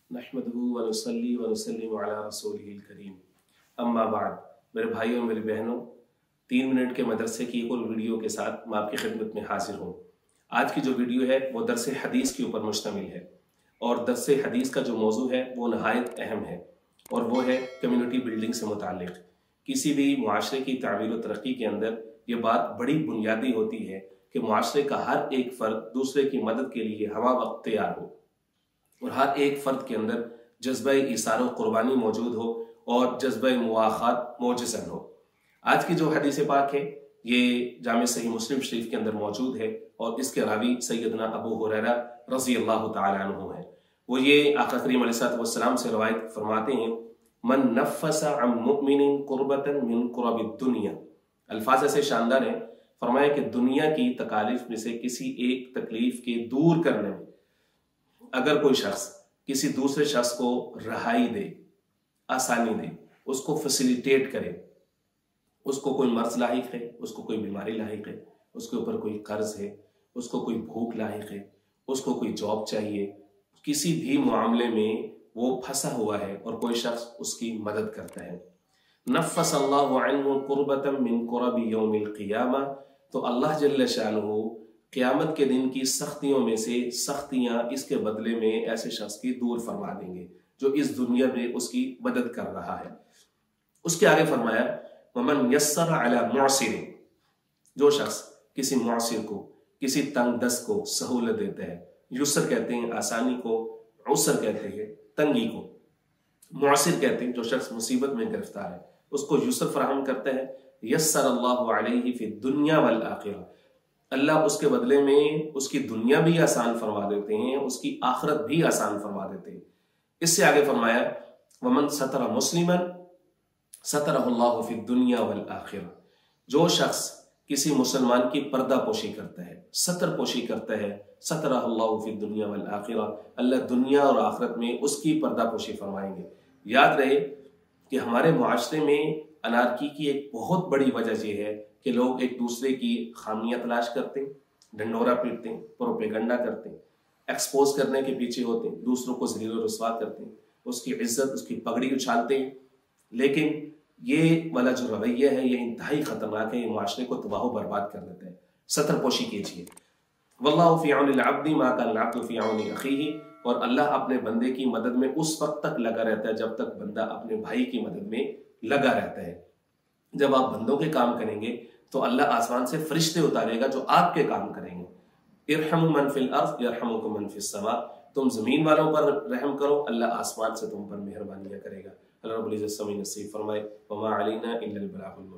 नहमदुहु व नुसल्ली व नुसल्लिमु अला रसूलिहिल करीम। अम्मा बाद, मेरे भाइयों मेरी बहनों, 3 मिनट के मदरसे की एक और वीडियो के साथ मैं आपकी खिदमत में हाजिर हूँ। आज की जो वीडियो है वो दरस हदीस के ऊपर मुश्तमिल है और दरस हदीस का जो मौजू है वो नहायत अहम है और वो है कम्युनिटी बिल्डिंग से मुताल्लिक़। किसी भी मुआशरे की तामीर व तरक्की के अंदर ये बात बड़ी बुनियादी होती है कि मुआशरे का हर एक फ़र्द दूसरे की मदद के लिए हमा वक्त तैयार हो और हर एक फ़र्द के अंदर जज्बा इसार व कुर्बानी मौजूद हो और जज्बा मुआख़ात मौजज़न हो। आज की जो हदीस पाक है ये जामे सही मुस्लिम शरीफ के अंदर मौजूद है और इसके रावी सैयदना अबू हुरैरा रज़ी अल्लाह तआला अन्हु है। वो ये आका करीम अलैहिस्सलाम से रवायत फरमाते हैं, मन नफ़्फ़सा अन मुमिनिन कुर्बतन मिन कुरबिद दुनिया। अल्फाज ऐसे शानदार है, फरमाया कि दुनिया की तकालीफ में से किसी एक तकलीफ के दूर करने में अगर कोई शख्स किसी दूसरे शख्स को रहाई दे, आसानी दे, उसको फैसिलिटेट करे, उसको कोई मर्ज लाहिक है, उसको कोई बीमारी लाहिक है, उसके ऊपर कोई कर्ज है, उसको कोई भूख लाहिक है, उसको कोई जॉब चाहिए, किसी भी मामले में वो फंसा हुआ है और कोई शख्स उसकी मदद करता है, नफ़्फ़सल्लाहु अन्हु कुर्बतम मिन कुरबि यौमिल क़ियामा, तो अल्लाह जल्ल शानुहु क़यामत के दिन की सख्तियों में से सख्तियां इसके बदले में ऐसे शख्स की दूर फरमा देंगे जो इस दुनिया में उसकी मदद कर रहा है। उसके आगे फरमाया, वमन यस्सर अला मुअसिर, जो शख्स किसी मुअसिर को, किसी तंग दस्त को सहूलत देता है, युसर कहते हैं आसानी को, उसर कहते हैं तंगी को, मुअसिर कहते हैं जो शख्स मुसीबत में गिरफ्तार है उसको युसर फराहम करता है, यस्सर अल्लाहु अलैहि फि दुनिया वल आखिरा, अल्लाह उसके बदले में उसकी दुनिया भी आसान फरमा देते हैं, उसकी आखिरत भी आसान फरमा देते हैं। इससे आगे फरमाया, वमन सतरा मुस्लिमन सतरहुल्लाहु फि दुनिया वल आखिरा, जो शख्स किसी मुसलमान की पर्दा पोशी करता है, सतर पोशी करता है, सतरहुल्लाहु फि दुनिया वल आखिरा, अल्लाह दुनिया और आखिरत में उसकी पर्दा पोशी फरमाएंगे। याद रहे कि हमारे मुआशरे में अनारकी की एक बहुत बड़ी वजह यह है कि लोग एक दूसरे की खामियां तलाश करते हैं, ढंढोरा पीटते हैं, प्रोपेगंडा करते हैं, एक्सपोज करने के पीछे होते हैं, दूसरों को ज़लील व रुस्वा करते हैं, उसकी इज्जत, उसकी पगड़ी उछालते हैं। लेकिन ये वाला जो रवैया है ये इंतहाई खतरनाक है, ये मुआशरे को तबाह व बर्बाद कर देता है। सतर पोशी कीजिए। वल्लाहु फी औनिल अब्दी मा कान अल अब्दु फी औनि अखीही, और अल्लाह अपने बंदे की मदद में उस वक्त तक लगा रहता है जब तक बंदा अपने भाई की मदद में लगा रहता है। जब आप बंदों के काम करेंगे तो अल्लाह आसमान से फरिश्ते उतारेगा जो आपके काम करेंगे। इरहमु मन फिल अर्ज़ यरहमुकुम मन फिस समा, तुम जमीन वालों पर रहम करो, अल्लाह आसमान से तुम पर मेहरबानियां करेगा। अल्लाह रब्बुल इज्जत समी नसीब फरमाए। वमा अलैना इल्लल बलागुल मुबीन।